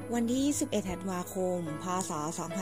วันที่21ธันวาคม พ.ศ.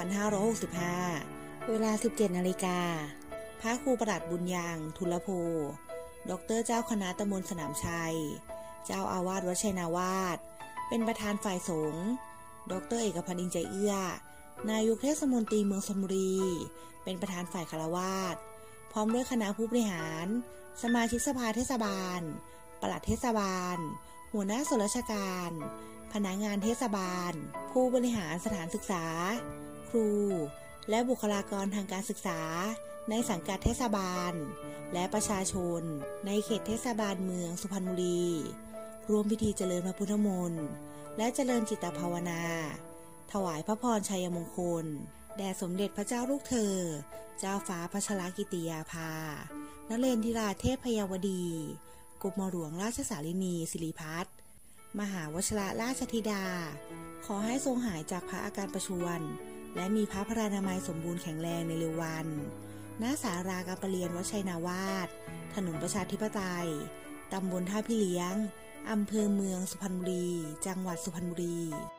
2565 เวลา 17 นาฬิกา พระครูประหลัดบุญยังทุลโภ ดร.เจ้าคณะตำบลสนามชัย เจ้าอาวาสวัดชัยนาวาส เป็นประธานฝ่ายสงฆ์ ดร.เอกพันธ์ อินใจเอื้อ นายกเทศมนตรีเมืองชลบุรี เป็นประธานฝ่ายฆราวาส พร้อมด้วยคณะผู้บริหาร สมาชิกสภาเทศบาล ปลัดเทศบาล หัวหน้าส่วนราชการ พนักงานเทศบาล ผู้บริหารสถานศึกษา ครู และบุคลากรทางการศึกษาในสังกัดเทศบาล และประชาชนในเขตเทศบาลเมืองสุพรรณบุรีร่วมพิธีเจริญพระพุทธมนต์และเจริญจิตภาวนา ถวายพระพรชัยมงคลแด่สมเด็จพระเจ้าลูกเธอ เจ้าฟ้าพัชรกิติยาภานเรนทิราเทพยวดีกรมหลวงราชสารินีสิริพัฒน์มหาวชิรราชธิดาขอให้ทรงหายจากพระอาการประชวรและมีพระพรานามัยสมบูรณ์แข็งแรงในเร็ววัน ณ ศาลาการประเรียนวัดชัยนาวาสถนนประชาธิปไตยตำบลท่าพี่เลี้ยงอำเภอเมืองสุพรรณบุรีจังหวัดสุพรรณบุรี